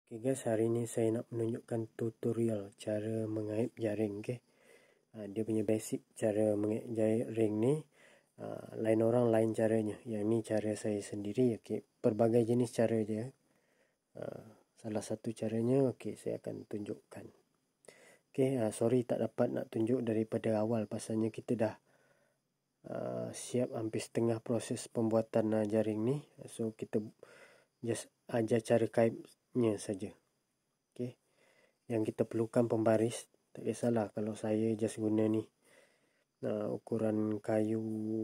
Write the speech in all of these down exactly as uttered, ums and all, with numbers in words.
Oke guys, hari ini saya nak menunjukkan tutorial cara mengait jaring. Okay. Ha, dia punya basic cara mengait jaring ni. Ha, lain orang lain caranya. Yang ni cara saya sendiri. Okay. Pelbagai jenis cara dia. Ha, salah satu caranya okay, saya akan tunjukkan. Okay, ha, sorry tak dapat nak tunjuk daripada awal. Pasalnya kita dah uh, siap hampir setengah proses pembuatan uh, jaring ni. So kita just ajar cara kaitnya saja. Okay. Yang kita perlukan pembaris. Tak kisahlah kalau saya just guna ni uh, ukuran kayu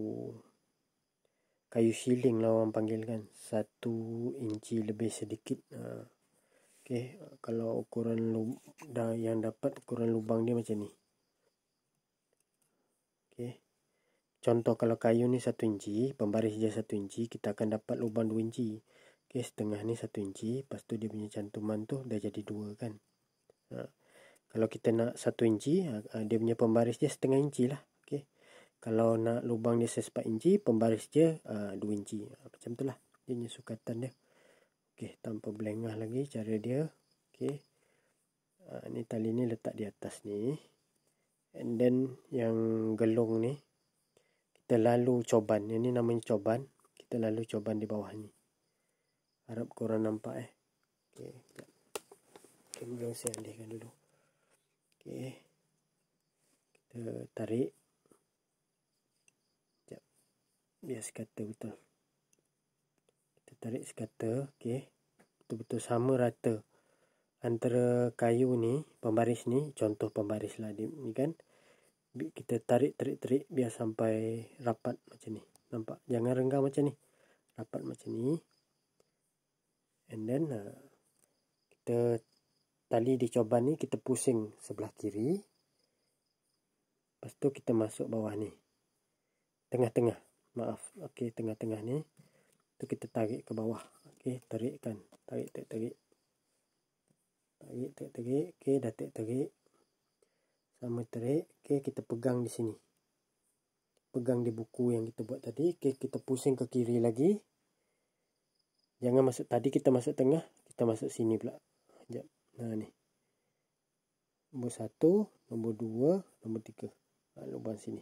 kayu siling lah orang panggil kan, satu inci lebih sedikit. uh, Okay. Kalau ukuran dah yang dapat ukuran lubang dia macam ni. Okay. Contoh kalau kayu ni satu inci, pembaris dia satu inci, kita akan dapat lubang dua inci. Okay, setengah ni satu inci, lepas tu dia punya cantuman tu dah jadi dua kan. Ha. Kalau kita nak satu inci, dia punya pembaris dia setengah inci lah. Okay. Kalau nak lubang dia empat inci, pembaris dia uh, dua inci. Ha, macam tu lah. Dia punya sukatan dia. Okay, tanpa berlengah lagi cara dia. Okay. Uh, ni tali ni letak di atas ni. And then yang gelung ni, kita lalu coban. Yang ni namanya coban. Kita lalu coban di bawah ni. Harap korang nampak eh. Okay. Kamera saya alihkan dulu. Okay. Kita tarik. Sekejap. Biar sekata betul. Kita tarik sekata. Okay. Betul-betul sama rata. Antara kayu ni, pembaris ni. Contoh pembaris lah ni kan. Kita tarik-tarik-tarik biar sampai rapat macam ni. Nampak? Jangan renggang macam ni. Rapat macam ni. And then uh, kita tali di coban ni kita pusing sebelah kiri. Lepas tu kita masuk bawah ni. Tengah-tengah. Maaf. Okey, tengah-tengah ni. Tu kita tarik ke bawah. Okey, tarikkan. Tarik, tarik, tarik. Tarik, tarik, tarik. Okey, dah tarik, tarik. Sama tarik. Okey, kita pegang di sini. Pegang di buku yang kita buat tadi. Okey, kita pusing ke kiri lagi. Jangan masuk tadi, kita masuk tengah. Kita masuk sini pula. Sekejap. Nah ni. Nombor satu, nombor dua, nombor tiga. Ha, lubang sini.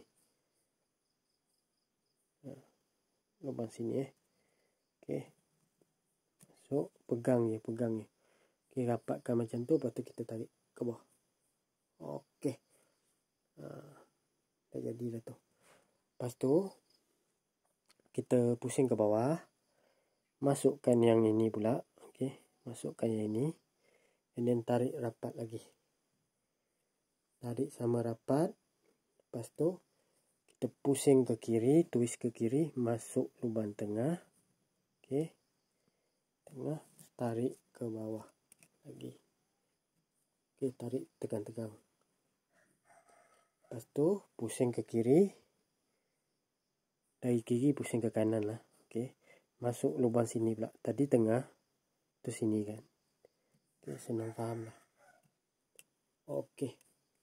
Ha, lubang sini eh. Okey. So, pegang je, pegang je. Okey, rapatkan macam tu. Lepas tu kita tarik ke bawah. Okey. Ha, dah jadi dah tu. Lepas tu, kita pusing ke bawah. Masukkan yang ini pula. Okey. Masukkan yang ini. And then tarik rapat lagi. Tarik sama rapat. Lepas tu kita pusing ke kiri, twist ke kiri, masuk lubang tengah. Okey. Tengah, tarik ke bawah lagi. Okey, tarik tegang-tegang. Lepas tu pusing ke kiri. Dari kiri pusing ke kanan lah. Okey. Masuk lubang sini pula. Tadi tengah, tu sini kan. Okay, senang faham lah. Okey.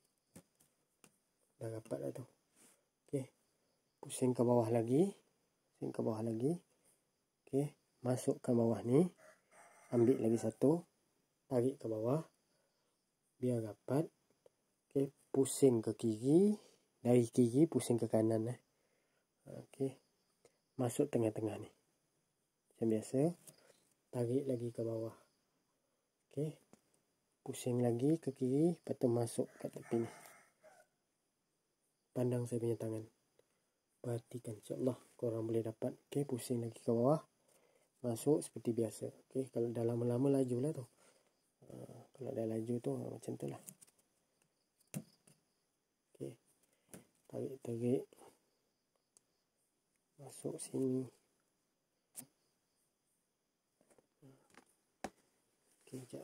Dah rapat dah tu. Okey. Pusing ke bawah lagi. Pusing ke bawah lagi. Okey. Masukkan bawah ni. Ambil lagi satu. Tarik ke bawah. Biar rapat. Okey. Pusing ke kiri. Dari kiri pusing ke kanan. Eh. Okey. Masuk tengah-tengah ni. Macam biasa. Tarik lagi ke bawah. Okey. Pusing lagi ke kiri. Lepas tu masuk kat tepi ni. Pandang saya punya tangan. Perhatikan. InsyaAllah korang boleh dapat. Okey. Pusing lagi ke bawah. Masuk seperti biasa. Okey. Kalau dah lama-lama laju lah tu. Uh, kalau dah laju tu uh, macam tu lah. Okey. Tarik-tarik. Masuk sini. Okey, sekejap.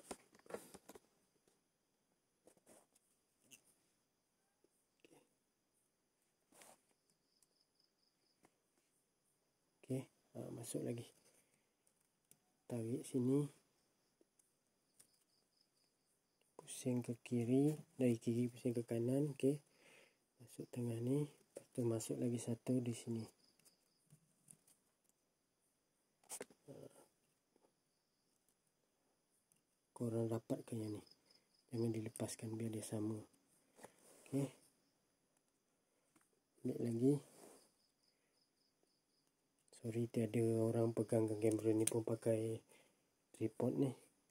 Okey, ha, masuk lagi. Tarik sini. Pusing ke kiri. Dari kiri pusing ke kanan. Okey. Masuk tengah ni. Lepas tu masuk lagi satu di sini. korang rapatkan yang ni, jangan dilepaskan biar dia sama. Okey, ambil lagi. Sorry tiada orang pegangkan kamera ni pun pakai tripod ni.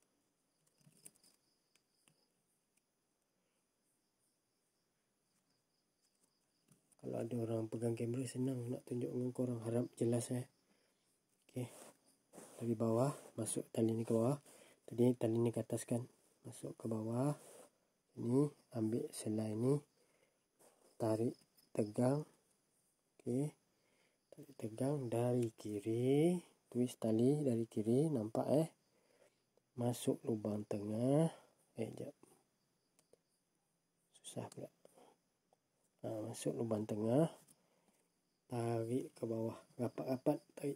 Kalau ada orang pegang kamera senang nak tunjuk dengan korang, harap jelas eh. Okey, dari bawah masuk tali ni ke bawah. Tadi tali ni ke atas kan, masuk ke bawah. Ini ambil selai ni, tarik tegang. Okey, tarik tegang dari kiri, twist tali dari kiri, nampak eh. Masuk lubang tengah. Eh jap, susah pula. Ha, masuk lubang tengah, tarik ke bawah, rapat-rapat tarik.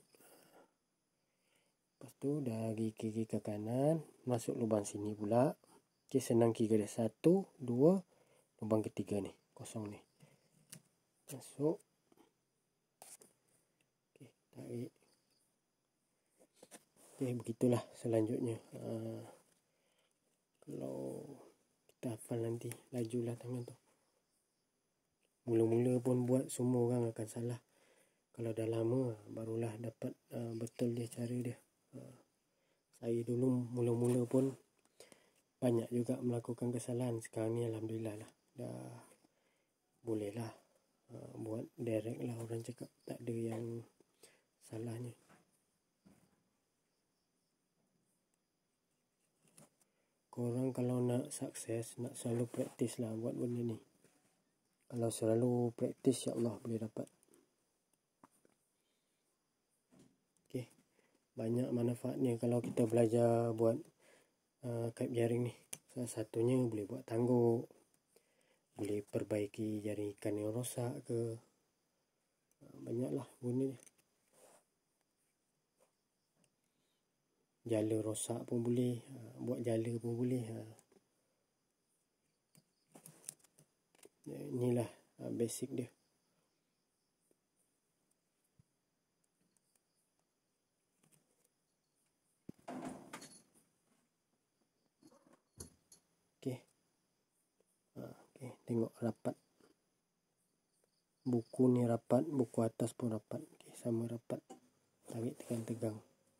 Lepas tu dari kiri ke kanan, masuk lubang sini pula. Okey, senang kira dia. Satu, dua, lubang ketiga ni, kosong ni. Masuk. Okey, tarik. Okey, begitulah selanjutnya. Ha, kalau kita hafal nanti, lajulah tangan tu. Mula-mula pun buat semua orang akan salah. Kalau dah lama barulah dapat uh, betul dia cara dia. Uh, saya dulu mula-mula pun banyak juga melakukan kesalahan. Sekarang ni alhamdulillah lah, dah boleh lah uh, buat direct lah, orang cakap tak ada yang salahnya. Korang kalau nak sukses, nak selalu praktis lah buat benda ni. Kalau selalu praktis, insya-Allah boleh dapat. Okey, banyak manfaatnya kalau kita belajar buat uh, kait jaring ni. Salah satunya boleh buat tangguk, boleh perbaiki jaring ikan yang rosak ke. Uh, banyaklah guna dia. Jala rosak pun boleh, uh, buat jala pun boleh. Uh. Inilah uh, basic dia. Okey. Uh, okay. Tengok rapat. Buku ni rapat, buku atas pun rapat. Okey, sama rapat. Tarik tegang-tegang.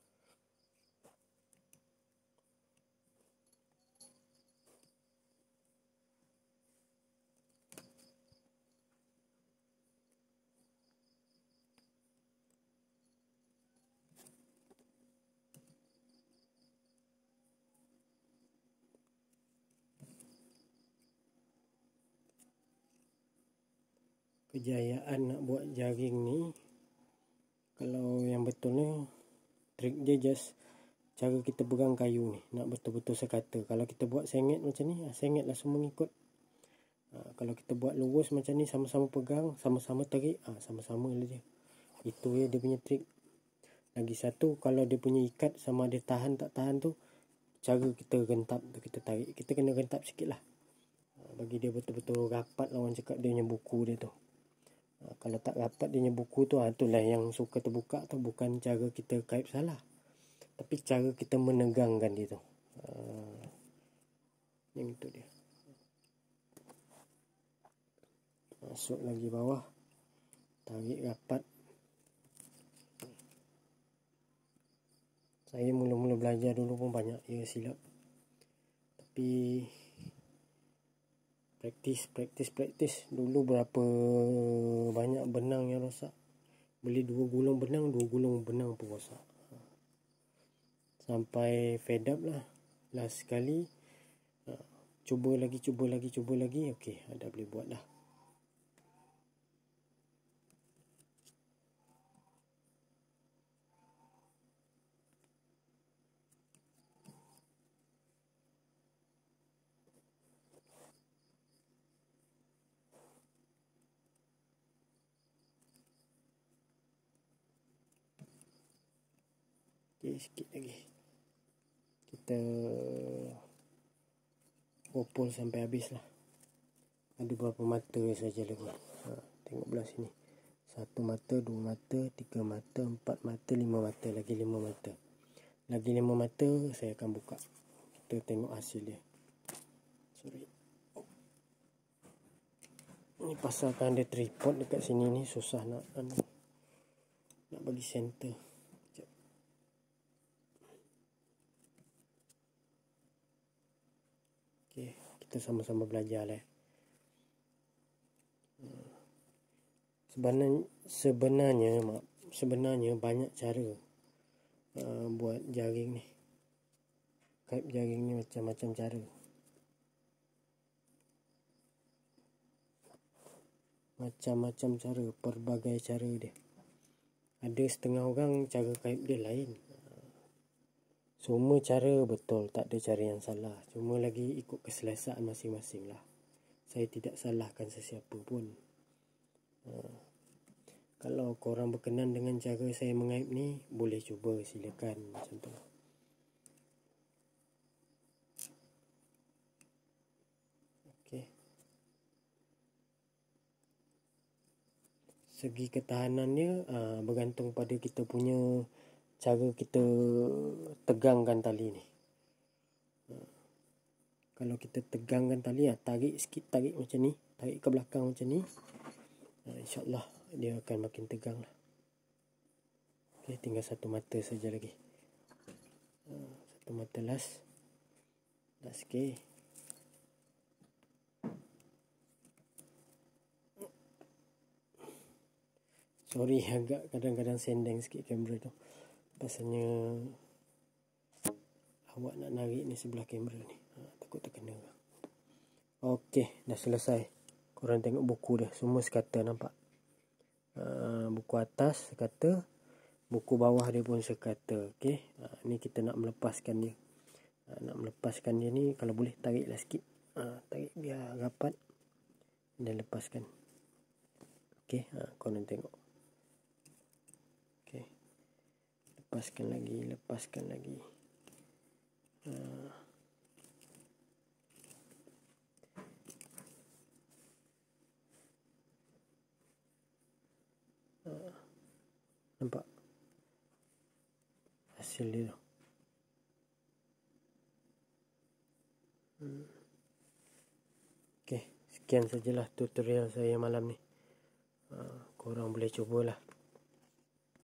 Kejayaan nak buat jaring ni, kalau yang betulnya trik dia just cara kita pegang kayu ni, nak betul-betul sekata. Kalau kita buat sengit macam ni, sengit lah semua ngikut. Ha, kalau kita buat lurus macam ni, sama-sama pegang, sama-sama tarik, ha, sama-sama lah dia. Itu ya dia punya trik. Lagi satu, kalau dia punya ikat sama ada tahan tak tahan tu, cara kita gentap tu, kita tarik, kita kena gentap sikit lah. Ha, bagi dia betul-betul rapat lah, orang cakap dia punya buku dia tu. Ha, kalau tak rapat dia punya buku tu, ha, itulah yang suka terbuka tu. Bukan cara kita kait salah, tapi cara kita menegangkan dia tu. Ha, yang itu dia. Masuk lagi bawah, tarik rapat. Saya mula-mula belajar dulu pun banyak ya silap, tapi praktis, praktis, praktis. Dulu berapa banyak benang yang rosak. Beli dua gulung benang, dua gulung benang pun rosak. Sampai fed up lah. Last sekali, cuba lagi, cuba lagi, cuba lagi. Okey, ada boleh buat dah. Okey, sikit lagi. Kita popol sampai habis lah. Ada berapa mata saja lagi. Ha, tengok belah sini. Satu mata, dua mata, tiga mata, empat mata, lima mata. Lagi lima mata. Lagi lima mata saya akan buka. kita tengok hasil dia. Sorry. Ini pasalkan ada tripod dekat sini ni, susah nak anu, nak bagi center. Sekejap. Okey, kita sama-sama belajar lah. Sebenarnya sebenarnya mak, sebenarnya banyak cara uh, buat jaring ni. Kait jaring ni macam-macam cara. Macam-macam cara, pelbagai cara dia. Ada setengah orang cara kait dia lain. Semua cara betul, tak ada cara yang salah. Cuma lagi ikut keselesaan masing-masing lah. Saya tidak salahkan sesiapa pun. Uh, kalau korang berkenan dengan cara saya mengait ni, boleh cuba, silakan macam tu. Okey. Segi ketahanannya uh, bergantung pada kita punya cara kita tegangkan tali ni. Uh, kalau kita tegangkan tali, uh, tarik sikit, tarik macam ni, tarik ke belakang macam ni, uh, InsyaAllah dia akan makin tegang lah. Okay, tinggal satu mata saja lagi. Uh, satu mata last. Last, okay. Sorry, agak kadang-kadang sendeng sikit kamera tu. Pasalnya awak nak narik ni sebelah kamera ni. Ha, takut terkena. Okey, dah selesai. Korang tengok buku dia. Semua sekata, nampak? Ha, buku atas sekata. Buku bawah dia pun sekata. Okey. Ha, ni kita nak melepaskan dia. Ha, nak melepaskan dia ni, kalau boleh tariklah sikit. Ha, tarik biar rapat. Dan lepaskan. Okey, ha, korang tengok. Lepaskan lagi, lepaskan lagi. Uh. Uh. Nampak hasil dia. Hmm. Okey, sekian sajalah tutorial saya malam ni. Uh, korang boleh cubalah.